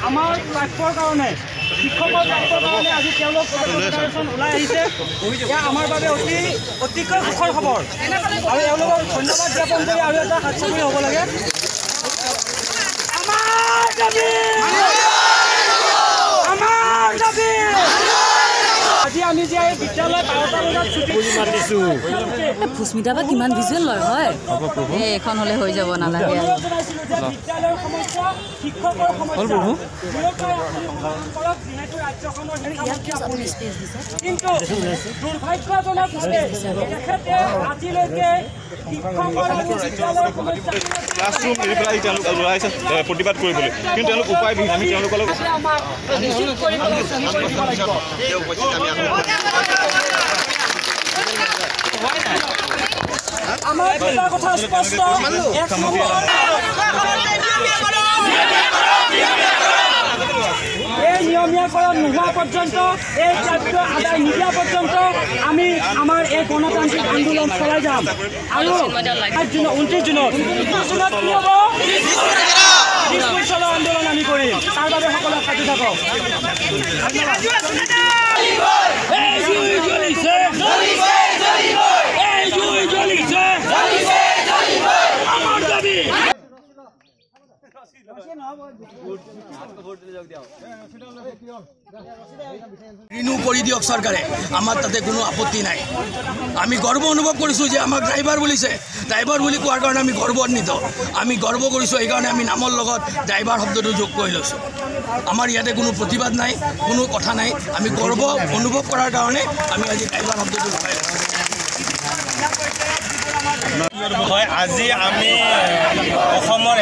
আমাৰ প্ৰাপ্যৰ কাৰণে শিক্ষকৰ প্ৰাপ্যৰ কাৰণে আজি তেওঁলোক ওলাই আহিছে এয়া আমাৰ বাবে অতিকৈ সুখৰ খবৰ আৰু এওঁলোকক ধন্যবাদ জ্ঞাপন কৰি আৰু এটা কাৰ্যকৰী হ'ব লাগে আমাৰ দাবী আজি আমি যে বিদ্যালয় 12টা বজাত ছুটি বুলি মাতিছোঁ ফুচমিতা বা কিমান ভিজুৱেল লয় হয় এখন হ'লে হৈ যাব নালাগে বিদ্যালয়ৰ সমস্যা শিক্ষকৰ সমস্যা কিন্তু দুৰ্ভাগ্যজনক তেখেতে আজিলৈকে ক্লাছৰুম এৰি পেলাই তেওঁলোক ওলাইছে প্ৰতিবাদ কৰিবলৈ কিন্তু তেওঁলোক উপায় বিহীন আমি তেওঁলোকৰ আমাৰ এটা কথা স্পষ্ট এই নিয়মীয়াকৰণ নোহোৱা পৰ্যন্ত এই কাৰ্য আদায় নিদিয়া পৰ্যন্ত আমি আমাৰ এই গণতান্ত্ৰিক আন্দোলন চলাই যাম আৰু 29 জুনত কি হ'ব চলো আন্দোলন আমি কৰিম তাৰ বাবে সকলোৱে সাজু থাকক রিনিউ কৰি দিয়ক চৰকাৰে আমাৰ তাতে কোনো আপত্তি নাই আমি গৰ্ব অনুভৱ কৰিছোঁ যে আমাক ড্ৰাইভাৰ বুলিছে ড্ৰাইভাৰ বুলি কোৱাৰ কাৰণে আমি গৰ্বান্বিত আমি গৰ্ব কৰিছোঁ এইকাৰণে আমি নামৰ লগত ড্ৰাইভাৰ শব্দটো যোগ কৰি লৈছোঁ আমাৰ ইয়াতে কোনো প্ৰতিবাদ নাই কোনো কথা নাই আমি গৰ্ব অনুভৱ কৰাৰ কাৰণে আমি আজি ড্ৰাইভাৰ শব্দটো লগাই লৈছোঁ আজি আমি অসমৰ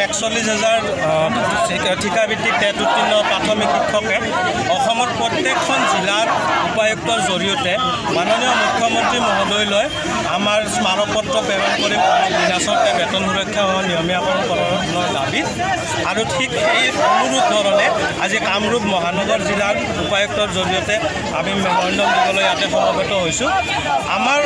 41,000 ঠিকাভিত্তিক টেট উত্তীৰ্ণ প্ৰাথমিক শিক্ষকে অসমৰ প্ৰত্যেকখন জিলাৰ উপায়ুক্তৰ জৰিয়তে মাননীয় মুখ্যমন্ত্ৰী মহোদয়লৈ আমাৰ স্মাৰকপত্ৰ প্ৰেৰণ কৰিম বিনাচৰতে বেতন সুৰক্ষা নিয়মীয়াকৰণৰ দাবীত আৰু ঠিক সেই অনুৰূপ ধৰণে আজি কামৰূপ মহানগৰ জিলাৰ উপায়ুক্তৰ জৰিয়তে আমি মেমৰেণ্ডম দিবলৈ ইয়াতে সমবেত হৈছোঁ আমাৰ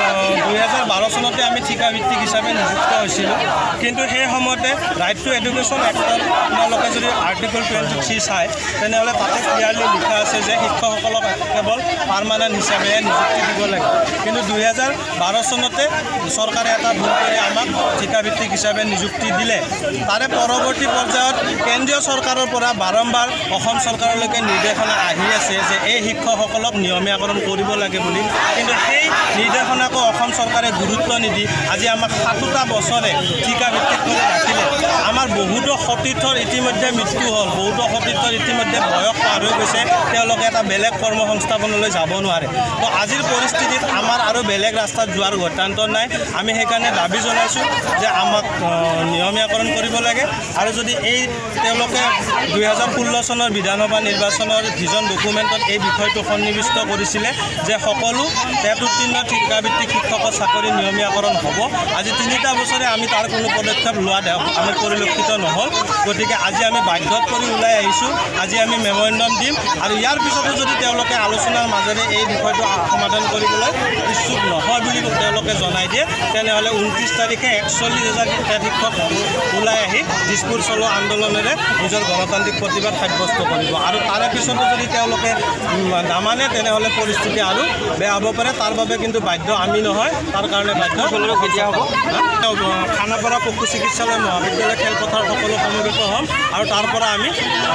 2012 চনতে আমি ঠিকাভিত্তিক হিচাপে নিযুক্ত হৈছিলোঁ কিন্তু সেই সময়তে ৰাইট টু এডুকেশ্যন এক্টত আপোনালোকে যদি আৰ্টিকল 23 চায় তেনেহ'লে তাতে ক্লিয়াৰলি লিখা আছে যে শিক্ষকসকলক কেৱল পাৰ্মানেণ্ট হিচাপে নিযুক্তি দিব লাগে কিন্তু 2012 চনতে চৰকাৰে এটা ভুল কৰি আমাক ঠিকাভিত্তিক হিচাপে নিযুক্তি দিলে তাৰে পৰৱৰ্তী পৰ্যায়ত কেন্দ্ৰীয় চৰকাৰৰ পৰা বাৰম্বাৰ অসম চৰকাৰলৈকে নিৰ্দেশনা আহি আছে যে এই শিক্ষকসকলক নিয়মীয়াকৰণ কৰিব লাগে বুলি কিন্তু সেই নিৰ্দেশনাকো অসম চৰকাৰে গুৰুত্ব নিদি আজি আমাক 7টা বছৰে ঠিকাভিত্তিক কৰি ৰাখিলে আমাৰ বহুতো সতীৰ্থৰ ইতিমধ্যে মৃত্যু হ'ল বহুতো সতীৰ্থৰ ইতিমধ্যে বয়স পাৰ হৈ গৈছে তেওঁলোকে এটা বেলেগ কৰ্ম সংস্থাপনলৈ যাব নোৱাৰে তো আজিৰ পৰিস্থিতিত আমাৰ আৰু বেলেগ ৰাস্তাত যোৱাৰ গত্যান্তৰ নাই আমি সেইকাৰণে দাবী জনাইছোঁ যে আমাক নিয়মীয়াকৰণ কৰিব লাগে আৰু যদি এই তেওঁলোকে 2016 চনৰ বিধানসভা নিৰ্বাচনৰ ভিজন ডকুমেণ্টত এই বিষয়টো সন্নিৱিষ্ট কৰিছিলে যে সকলো টেট উত্তীৰ্ণ ঠিকাভিত্তিক শিক্ষকৰ চাকৰি নিয়মীয়াকৰণ হ'ব আজি 3টা বছৰে আমি তাৰ কোনো পদক্ষেপ লোৱা আমি পৰিলক্ষিত নহ'ল গতিকে আজি আমি বাধ্যত কৰি ওলাই আহিছোঁ আজি আমি মেমৰেণ্ডম দিম আৰু ইয়াৰ পিছতো যদি তেওঁলোকে আলোচনাৰ মাজেৰে এই বিষয়টো সমাধান কৰিবলৈ ইচ্ছুক নহয় বুলি তেওঁলোকে জনাই দিয়ে তেনেহ'লে 29 তাৰিখে 41,000 টেট শিক্ষক ওলাই আহি দিছপুৰ চলো আন্দোলনেৰে নিজৰ গণতান্ত্ৰিক প্ৰতিবাদ সাব্যস্ত কৰিব আৰু তাৰে পিছতো যদি তেওঁলোকে নামানে তেনেহ'লে পৰিস্থিতি আৰু বেয়া হ'ব পাৰে তাৰ বাবে কিন্তু বাধ্য আমি নহয় তাৰ কাৰণে বাধ্য কেতিয়া হ'ব খানাপাৰা পশু চিকিৎসালয় মহাবিদ্যালয় খেলপথাৰ সকলো সমবেত হ'ম আৰু তাৰ পৰা আমি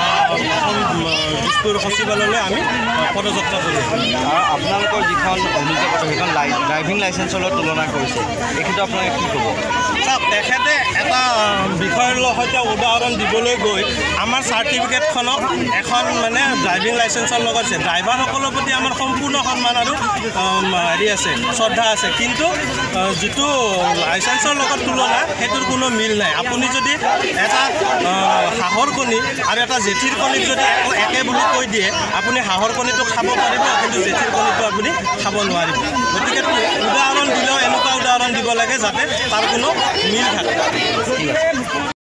দিছপুৰ সচিবালয়লৈ আমি পদযাত্ৰা কৰিম আৰু আপোনালোকৰ যিখন অভিযোগ সেইখন ড্ৰাইভিং লাইচেন্সৰ লগত তুলনা কৰিছে এইটো আপোনালোকে কি ক'ব চাওক তেখেতে এটা বিষয়ৰ সৈতে উদাহৰণ দিবলৈ গৈ আমাৰ চাৰ্টিফিকেটখনক এখন মানে ড্ৰাইভিং লাইচেন্সৰ লগত আছে ড্ৰাইভাৰসকলৰ প্ৰতি আমাৰ সম্পূৰ্ণ সন্মান আৰু হেৰি আছে শ্ৰদ্ধা আছে কিন্তু যিটো লাইচেন্সৰ লগত তুলনা সেইটোৰ কোনো মিল নাই আপুনি যদি এটা হাঁহৰ কণী আৰু এটা জেঠীৰ কণীক যদি একে বুলি কৈ দিয়ে আপুনি হাঁহৰ কণীটো খাব পাৰিব কিন্তু জেঠীৰ কণীটো আপুনি খাব নোৱাৰিব গতিকে উদাহৰণ দিলেও এনেকুৱা উদাহৰণ দিব লাগে যাতে তাৰ কোনো মিল থাকে